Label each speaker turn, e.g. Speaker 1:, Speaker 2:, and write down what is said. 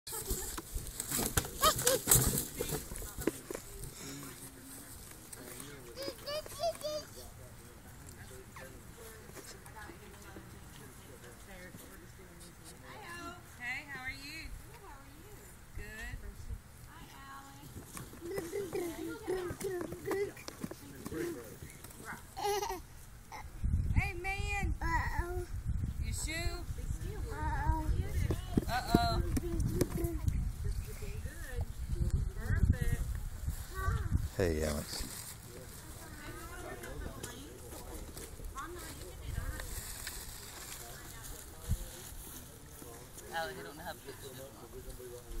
Speaker 1: Hey man! Your shoe? Uh-oh. Perfect.
Speaker 2: Hey, Alex.
Speaker 1: Alex, I don't know how to put this on.